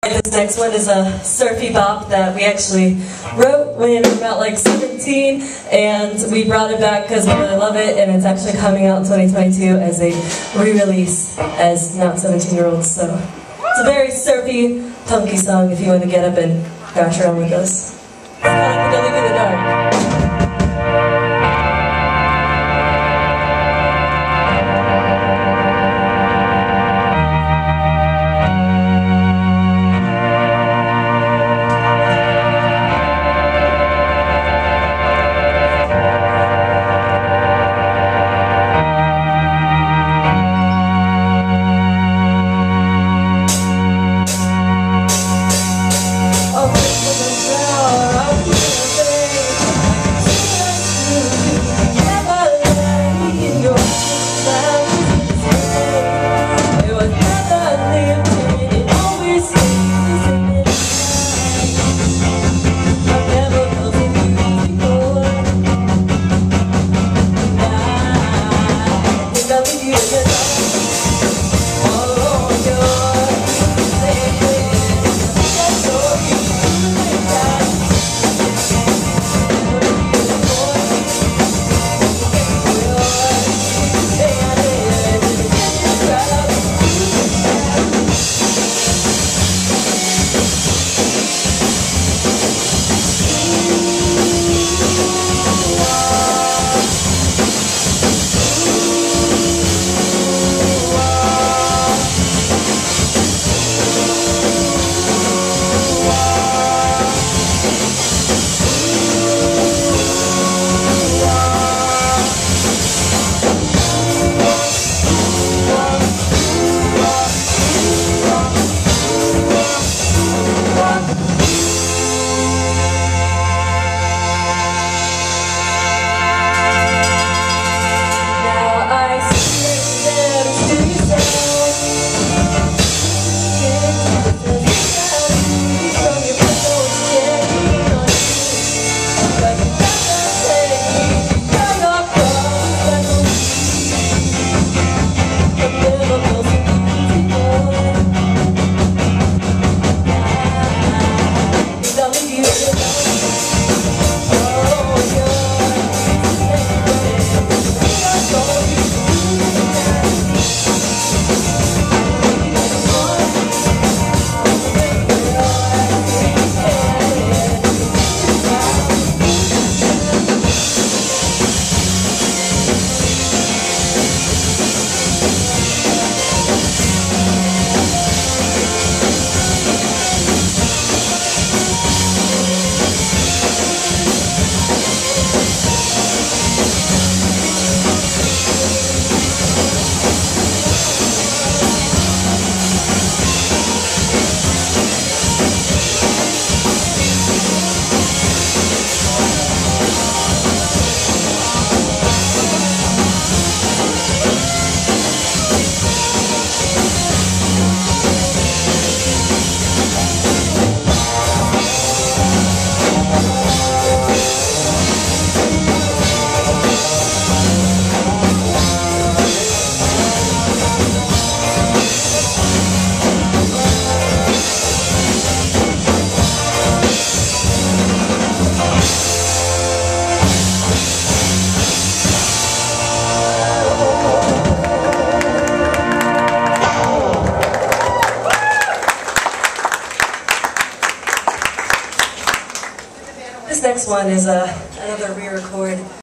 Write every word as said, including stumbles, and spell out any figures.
This next one is a surfy bop that we actually wrote when we were about like seventeen, and we brought it back because we really love it, and it's actually coming out in twenty twenty-two as a re-release as not seventeen year olds. So it's a very surfy, punky song if you want to get up and crash around with us. It's kind of like the Leave in the Dark. This next one is uh, another re-record.